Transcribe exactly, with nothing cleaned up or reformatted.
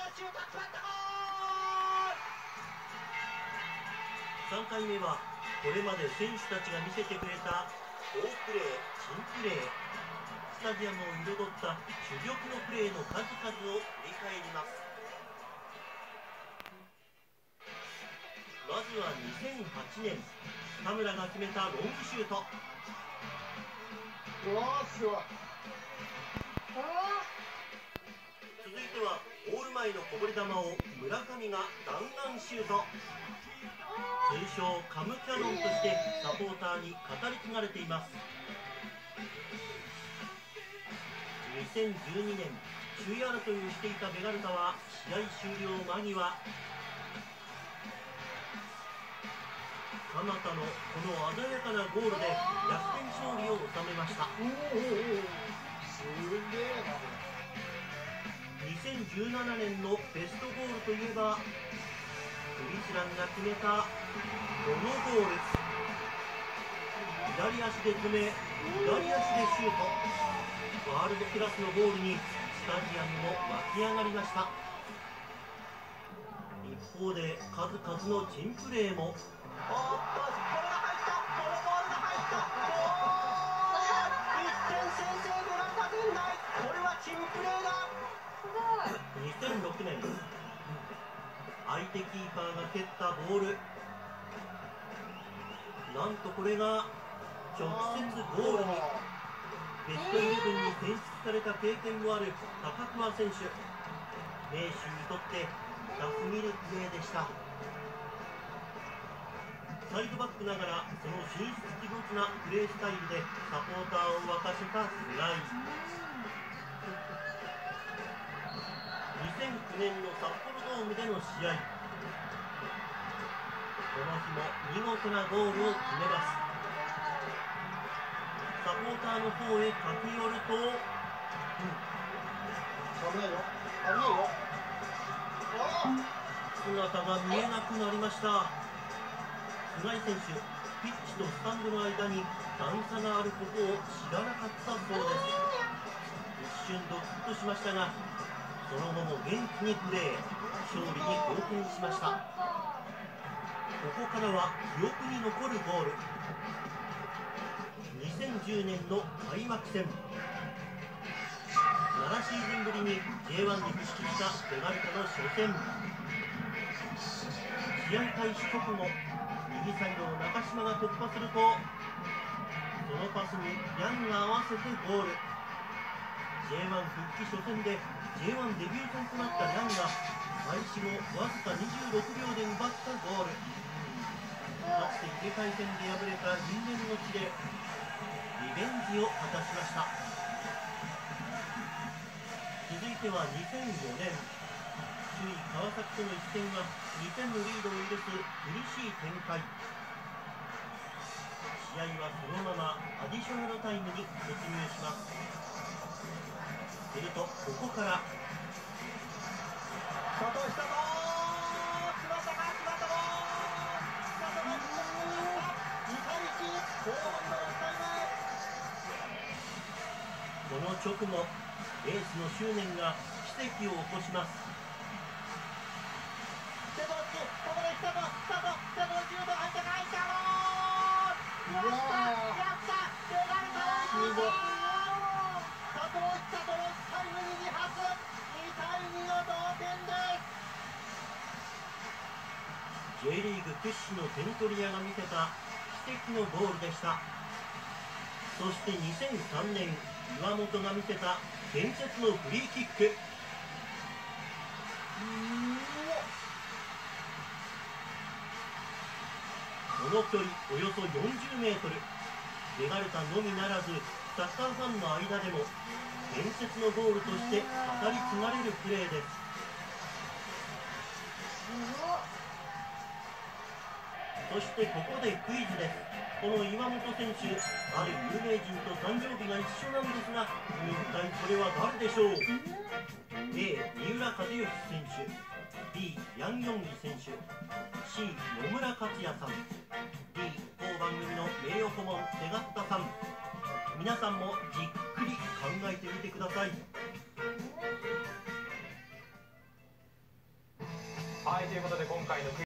さんかいめはこれまで選手たちが見せてくれた好プレー、珍プレー、スタジアムを彩った珠玉のプレーの数々を振り返ります。まずはにせんはちねん、田村が決めたロングシュート。 うわーすごい。 続いてはゴール前のこぼれ球を村上が弾丸シュート。通称カムキャノンとしてサポーターに語り継がれています。にせんじゅうにねん、首位争いをしていたベガルタは試合終了間際、鎌田のこの鮮やかなゴールで逆転勝利を収めました。 おおおお、すげえなこれ。にせんじゅうななねんのベストゴールといえばクリスランが決めたこのゴール。左足で止め、左足でシュート。ワールドクラスのゴールにスタジアムも沸き上がりました。一方で数々の珍プレーも。おっと、これが入った、このボールが入った、ゴール、いってん先制ベガルタ軍内、これは珍プレーだ。にせんろくねん、相手キーパーが蹴ったボール、なんとこれが直接ゴールに。ベストイレブンに選出された経験もある高桑選手、名手にとって痛すぎるプレーでした。サイドバックながらその神出鬼没なプレースタイルでサポーターを沸かせた菅井。にせんきゅうねんの札幌ドームでの試合、この日も見事なゴールを決めます。サポーターの方へ駆け寄ると、うん、 危ないよ、危ないよ。 姿が見えなくなりました。菅井選手、ピッチとスタンドの間に段差があることを知らなかったそうです。一瞬ドキッとしましたが、その後も元気にプレー、勝利に貢献しました。ここからは記憶に残るゴール。にせんじゅうねんの開幕戦、ななシーズンぶりに ジェイワン に復帰したベガルタの初戦。試合開始直後、右サイドを中島が突破すると、そのパスにヤンが合わせてゴール。 ジェイワン 復帰初戦で ジェイワン デビュー戦となったヤンが開始後わずかにじゅうろくびょうで奪ったゴール。かつて入れ替え戦で敗れた因縁の地でリベンジを果たしました。続いてはにせんよねん、首位川崎との一戦はにてんのリードを許す苦しい展開。試合はそのままアディショナルタイムに突入します。するとここからこの直後、エースの執念が奇跡を起こします。セドッチ、ここで来たぞ、来たぞ、セドッチュート入ったか、入ったゴール。やった、やった、ベガルタのゴール。佐藤久人のタイムリーに発、にたいにの同点です。 J リーグ屈指の点取り屋が見せた奇跡のゴールでした。そしてにせんさんねん、岩本が見せた伝説のフリーキック。この距離およそよんじゅうメートル、ベガルタのみならずサッカーファンの間でも伝説のゴールとして語り継がれるプレーです。そしてここでクイズです。この岩本選手、ある有名人と誕生日が一緒なんですが、一体これは誰でしょう。 A. 三浦知良選手、 B. ヤン・ヨンギ選手、 C. 野村克也さん、 D. 当番組の名誉顧問セガッタさん。皆さんもじっくり考えてみてください。 はい、ということで今回のクイズ